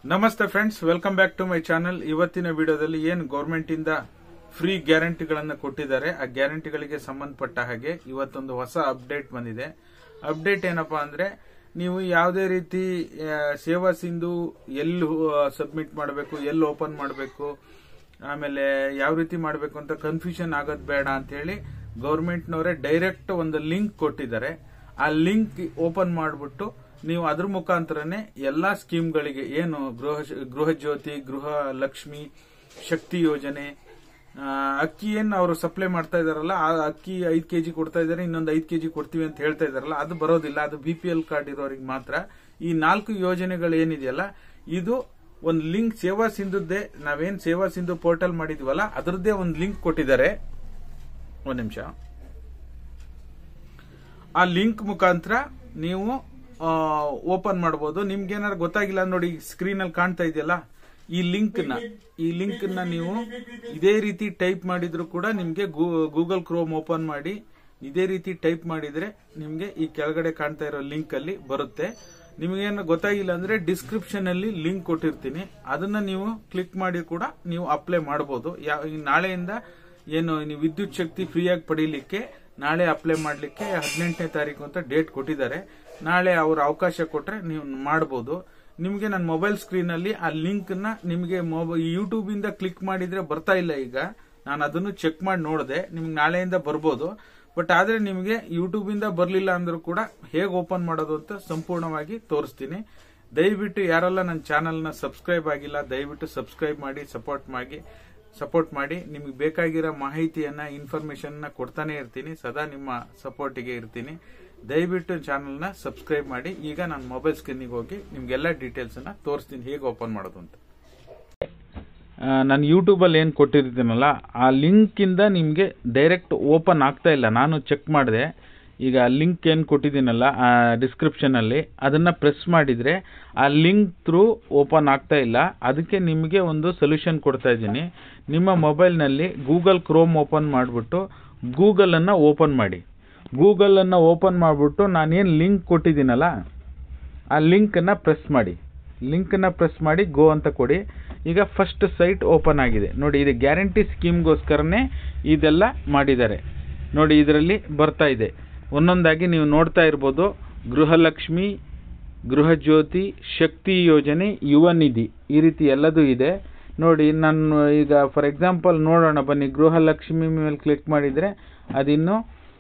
ನಮಸ್ತೆ friends, welcome back to my channel. ಇವತ್ತಿನ ವಿಡಿಯೋದಲ್ಲಿ ಏನು ಗೌರ್ಮೆಂಟ್ ಇಂದ ಫ್ರೀ ಗ್ಯಾರಂಟಿಗಳನ್ನು ಕೊಟ್ಟಿದ್ದಾರೆ, ಆ ಗ್ಯಾರಂಟಿಗಳಿಗೆ ಸಂಬಂಧಪಟ್ಟ ಹಾಗೆ ಇವತ್ತೊಂದು ಹೊಸ ಅಪ್ಡೇಟ್ ಬಂದಿದೆ. ಅಪ್ಡೇಟ್ ಏನಪ್ಪಾ ಅಂದ್ರೆ, ನೀವು ಯಾವುದೇ ರೀತಿ ಸೇವಾ ಸಿಂಧು ಎಲ್ಲಿ ಸಬ್ಮಿಟ್ ಮಾಡಬೇಕು, ಎಲ್ಲಿ ಓಪನ್ ಮಾಡಬೇಕು, ಆಮೇಲೆ ಯಾವ ರೀತಿ ಮಾಡಬೇಕು ಅಂತ ಕನ್ಫ್ಯೂಷನ್ ಆಗೋದು ಬೇಡ ಅಂತ ಹೇಳಿ ಗೌರ್ಮೆಂಟ್ನವರೇ ಡೈರೆಕ್ಟ್ ಒಂದು ಲಿಂಕ್ ಕೊಟ್ಟಿದ್ದಾರೆ. ಆ ಲಿಂಕ್ ಓಪನ್ ಮಾಡಿಬಿಟ್ಟು ನೀವು ಅದ್ರ ಮುಖಾಂತರನೇ ಎಲ್ಲಾ ಸ್ಕೀಮ್ಗಳಿಗೆ ಏನು ಗೃಹ ಜ್ಯೋತಿ, gruhalakshmi, ಶಕ್ತಿ ಯೋಜನೆ, ಅಕ್ಕಿ ಏನು ಅವರು ಸಪ್ಲೈ ಮಾಡ್ತಾ ಇದಾರಲ್ಲ, ಆ ಅಕ್ಕಿ 5 kg ಕೊಡ್ತಾ ಇದಾರೆ, ಇನ್ನೊಂದು 5 kg ಕೊಡ್ತೀವಿ ಅಂತ ಹೇಳ್ತಾ ಇದಾರಲ್ಲ, ಅದು ಬರೋದಿಲ್ಲ. ಅದು BPL ಕಾರ್ಡ್ ಇರೋರಿಗೆ ಮಾತ್ರ. ಈ 4 ಯೋಜನೆಗಳು ಏನಿದೆಯಲ್ಲ, ಇದು ಒಂದು ಲಿಂಕ್ ಸೇವಾ ಸಿಂಧುದ್ದೇ, ನಾವೇನ್ ಸೇವಾ ಸಿಂಧು ಪೋರ್ಟಲ್ ಮಾಡಿದ್ವಲ್ಲ ಅದರದ್ದೇ ಒಂದು ಲಿಂಕ್ ಕೊಟ್ಟಿದ್ದಾರೆ. ಒಂದ್ ನಿಮಿಷ. ಆ ಲಿಂಕ್ ಮುಖಾಂತರ ನೀವು ಓಪನ್ ಮಾಡಬಹುದು. ನಿಮ್ಗೆ ಏನಾದ್ರು ಗೊತ್ತಾಗಿಲ್ಲ ನೋಡಿ, ಸ್ಕ್ರೀನ್ ಅಲ್ಲಿ ಕಾಣ್ತಾ ಇದೆಯಲ್ಲ, ಈ ಲಿಂಕ್ ನ ನೀವು ಇದೇ ರೀತಿ ಟೈಪ್ ಮಾಡಿದ್ರು ಕೂಡ ನಿಮ್ಗೆ ಗೂಗಲ್ ಕ್ರೋಮ್ ಓಪನ್ ಮಾಡಿ ಇದೇ ರೀತಿ ಟೈಪ್ ಮಾಡಿದ್ರೆ ನಿಮ್ಗೆ ಈ ಕೆಳಗಡೆ ಕಾಣ್ತಾ ಇರೋ ಲಿಂಕ್ ಅಲ್ಲಿ ಬರುತ್ತೆ. ನಿಮ್ಗೇನು ಗೊತ್ತಾಗಿಲ್ಲ ಅಂದ್ರೆ ಡಿಸ್ಕ್ರಿಪ್ಷನ್ ಅಲ್ಲಿ ಲಿಂಕ್ ಕೊಟ್ಟಿರ್ತೀನಿ, ಅದನ್ನ ನೀವು ಕ್ಲಿಕ್ ಮಾಡಿ ಕೂಡ ನೀವು ಅಪ್ಲೈ ಮಾಡಬಹುದು. ನಾಳೆಯಿಂದ ಏನು ನೀವು ವಿದ್ಯುತ್ ಶಕ್ತಿ ಫ್ರೀಯಾಗಿ ಪಡೀಲಿಕ್ಕೆ ನಾಳೆ ಅಪ್ಲೈ ಮಾಡ್ಲಿಕ್ಕೆ 18ನೇ ತಾರೀಕು ಅಂತ ಡೇಟ್ ಕೊಟ್ಟಿದ್ದಾರೆ. ನಾಳೆ ಅವ್ರ ಅವಕಾಶ ಕೊಟ್ರೆ ನೀವು ಮಾಡಬಹುದು. ನಿಮ್ಗೆ ನನ್ನ ಮೊಬೈಲ್ ಸ್ಕ್ರೀನ್ ಅಲ್ಲಿ ಆ ಲಿಂಕ್ ನ ನಿಮ್ಗೆ ಯೂಟ್ಯೂಬ್ ಇಂದ ಕ್ಲಿಕ್ ಮಾಡಿದ್ರೆ ಬರ್ತಾ ಇಲ್ಲ. ಈಗ ನಾನು ಅದನ್ನು ಚೆಕ್ ಮಾಡಿ ನೋಡಿದೆ, ನಿಮ್ಗೆ ನಾಳೆಯಿಂದ ಬರ್ಬೋದು. ಬಟ್ ಆದ್ರೆ ನಿಮ್ಗೆ ಯೂಟ್ಯೂಬ್ ಇಂದ ಬರ್ಲಿಲ್ಲ ಅಂದ್ರೂ ಕೂಡ ಹೇಗೆ ಓಪನ್ ಮಾಡೋದು ಅಂತ ಸಂಪೂರ್ಣವಾಗಿ ತೋರಿಸ್ತೀನಿ. ದಯವಿಟ್ಟು ಯಾರೆಲ್ಲ ನನ್ನ ಚಾನೆಲ್ ನ ಸಬ್ಸ್ಕ್ರೈಬ್ ಆಗಿಲ್ಲ, ದಯವಿಟ್ಟು ಸಬ್ಸ್ಕ್ರೈಬ್ ಮಾಡಿ ಸಪೋರ್ಟ್ ಮಾಡಿ. ನಿಮ್ಗೆ ಬೇಕಾಗಿರೋ ಮಾಹಿತಿಯನ್ನ, ಇನ್ಫಾರ್ಮೇಶನ್ ನ ಕೊಡ್ತಾನೆ ಇರ್ತೀನಿ. ಸದಾ ನಿಮ್ಮ ಸಪೋರ್ಟಿಗೆ ಇರ್ತೀನಿ. ದಯವಿಟ್ಟು ಚಾನೆಲ್ ನ ಸಬ್ಸ್ಕ್ರೈಬ್ ಮಾಡಿ. ಈಗ ನಾನು ಮೊಬೈಲ್ ಸ್ಕ್ರೀನಿಗೆ ಹೋಗಿ ನಿಮ್ಗೆಲ್ಲ ಡೀಟೇಲ್ಸ್ ಅನ್ನ ತೋರಿಸ್ತೀನಿ ಹೇಗೆ ಓಪನ್ ಮಾಡೋದು ಅಂತ. ನಾನು ಯೂಟ್ಯೂಬ್ ಅಲ್ಲಿ ಏನ್ ಕೊಟ್ಟಿರ್ತೀನಲ್ಲ, ಆ ಲಿಂಕ್ ಇಂದ ನಿಮ್ಗೆ ಡೈರೆಕ್ಟ್ ಓಪನ್ ಆಗ್ತಾ ಇಲ್ಲ. ನಾನು ಚೆಕ್ ಮಾಡಿದೆ. ಈಗ ಲಿಂಕ್ ಏನ್ ಕೊಟ್ಟಿದ್ದೀನಲ್ಲ ಡಿಸ್ಕ್ರಿಪ್ಷನ್ ಅಲ್ಲಿ, ಅದನ್ನ ಪ್ರೆಸ್ ಮಾಡಿದ್ರೆ ಆ ಲಿಂಕ್ ಥ್ರೂ ಓಪನ್ ಆಗ್ತಾ ಇಲ್ಲ. ಅದಕ್ಕೆ ನಿಮಗೆ ಒಂದು ಸೊಲ್ಯೂಷನ್ ಕೊಡ್ತಾ ಇದ್ದೀನಿ. ನಿಮ್ಮ ಮೊಬೈಲ್ ನಲ್ಲಿ ಗೂಗಲ್ ಕ್ರೋಮ್ ಓಪನ್ ಮಾಡಿಬಿಟ್ಟು ಗೂಗಲ್ ಅನ್ನ ಓಪನ್ ಮಾಡಿ. ಗೂಗಲ್ ಅನ್ನ ಓಪನ್ ಮಾಡಿಬಿಟ್ಟು ನಾನೇನು ಲಿಂಕ್ ಕೊಟ್ಟಿದ್ದೀನಲ್ಲ ಆ ಲಿಂಕ್ ಅನ್ನ ಪ್ರೆಸ್ ಮಾಡಿ. ಲಿಂಕ್ ಅನ್ನ ಪ್ರೆಸ್ ಮಾಡಿ ಗೋ ಅಂತ ಕೊಡಿ. ಈಗ ಫಸ್ಟ್ ಸೈಟ್ ಓಪನ್ ಆಗಿದೆ ನೋಡಿ. ಇದು ಗ್ಯಾರಂಟಿ ಸ್ಕೀಮ್ಗೋಸ್ಕರನೇ ಇದೆಲ್ಲ ಮಾಡಿದ್ದಾರೆ ನೋಡಿ. ಇದರಲ್ಲಿ ಬರ್ತಾ ಇದೆ ಒಂದೊಂದಾಗಿ ನೀವು ನೋಡ್ತಾ ಇರ್ಬೋದು. ಗೃಹಲಕ್ಷ್ಮಿ, ಗೃಹ ಜ್ಯೋತಿ, ಶಕ್ತಿ ಯೋಜನೆ, ಯುವ ನಿಧಿ, ಈ ರೀತಿ ಎಲ್ಲದೂ ಇದೆ ನೋಡಿ. ನಾನು ಈಗ ಫಾರ್ ಎಕ್ಸಾಂಪಲ್ ನೋಡೋಣ ಬನ್ನಿ. ಗೃಹಲಕ್ಷ್ಮಿ ಮೇಲೆ ಕ್ಲಿಕ್ ಮಾಡಿದ್ರೆ ಅದಿನ್ನು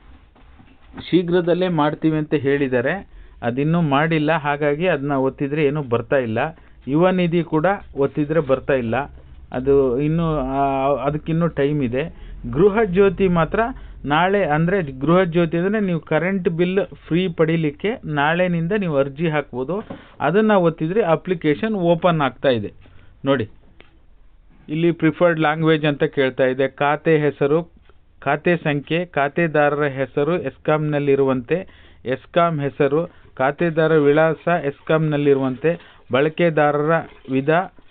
ಶೀಘ್ರದಲ್ಲೇ ಮಾಡ್ತೀವಿ ಅಂತ ಹೇಳಿದ್ದಾರೆ. ಅದಿನ್ನೂ ಮಾಡಿಲ್ಲ, ಹಾಗಾಗಿ ಅದನ್ನ ಒತ್ತಿದ್ರೆ ಏನು ಬರ್ತಾ ಇಲ್ಲ. ಯುವ ನಿಧಿ ಕೂಡ ಒತ್ತಿದ್ರೆ ಬರ್ತಾ ಇಲ್ಲ, ಅದು ಇನ್ನು ಅದಕ್ಕಿನ್ನೂ ಟೈಮ್ ಇದೆ. ಗೃಹ ಜ್ಯೋತಿ ಮಾತ್ರ ನಾಳೆ, ಅಂದ್ರೆ ಗೃಹ ಜ್ಯೋತಿ ಅಂದ್ರೆ ನೀವು ಕರೆಂಟ್ ಬಿಲ್ ಫ್ರೀ ಪಡಿಲಿಕ್ಕೆ ನಾಳೆನಿಂದ ನೀವು ಅರ್ಜಿ ಹಾಕ್ಬೋದು. ಅದನ್ನ ಒತ್ತಿದ್ರೆ ಅಪ್ಲಿಕೇಶನ್ ಓಪನ್ ಆಗ್ತಾ ಇದೆ ನೋಡಿ. ಇಲ್ಲಿ ಪ್ರಿಫರ್ಡ್ ಲ್ಯಾಂಗ್ವೇಜ್ ಅಂತ ಕೇಳ್ತಾ ಇದೆ. ಖಾತೆ ಹೆಸರು, ಖಾತೆ ಸಂಖ್ಯೆ, ಖಾತೆದಾರರ ಹೆಸರು ಎಸ್ಕಾಂನಲ್ಲಿರುವಂತೆ, ಎಸ್ಕಾಂ ಹೆಸರು, ಖಾತೆದಾರ ವಿಳಾಸ ಎಸ್ಕಾಂನಲ್ಲಿರುವಂತೆ, ಬಳಕೆದಾರರ ವಿಧ,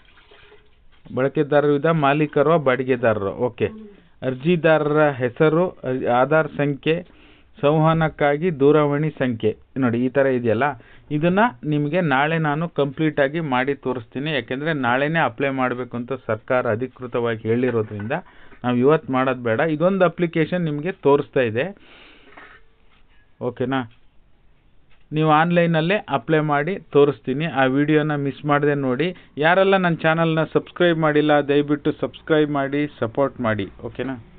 ಮಾಲೀಕರು, ಬಾಡಿಗೆದಾರರು. ಓಕೆ. ಅರ್ಜಿದಾರರ ಹೆಸರು, ಆಧಾರ್ ಸಂಖ್ಯೆ, ಸಂವಹನಕ್ಕಾಗಿ ದೂರವಾಣಿ ಸಂಖ್ಯೆ ನೋಡಿ. ಈ ತರ ಇದೆಯಲ್ಲ, ಇದನ್ನ ನಿಮಗೆ ನಾಳೆ ನಾನು ಕಂಪ್ಲೀಟ್ ಆಗಿ ಮಾಡಿ ತೋರಿಸ್ತೀನಿ. ಯಾಕೆಂದ್ರೆ ನಾಳೆನೇ ಅಪ್ಲೈ ಮಾಡಬೇಕು ಅಂತ ಸರ್ಕಾರ ಅಧಿಕೃತವಾಗಿ ಹೇಳಿರೋದ್ರಿಂದ ನಾವು ಇವತ್ತು ಮಾಡೋದು ಬೇಡ. ಇದೊಂದು ಅಪ್ಲಿಕೇಶನ್ ನಿಮಗೆ ತೋರಿಸ್ತಾ ಇದೆ, ಓಕೆನಾ. ನೀವು ಆನ್ಲೈನಲ್ಲೇ ಅಪ್ಲೈ ಮಾಡಿ ತೋರಿಸ್ತೀನಿ. ಆ ವಿಡಿಯೋನ ಮಿಸ್ ಮಾಡದೆ ನೋಡಿ. ಯಾರೆಲ್ಲ ನನ್ನ ಚಾನಲ್ನ ಸಬ್ಸ್ಕ್ರೈಬ್ ಮಾಡಿಲ್ಲ ದಯವಿಟ್ಟು ಸಬ್ಸ್ಕ್ರೈಬ್ ಮಾಡಿ, ಸಪೋರ್ಟ್ ಮಾಡಿ, ಓಕೆನಾ.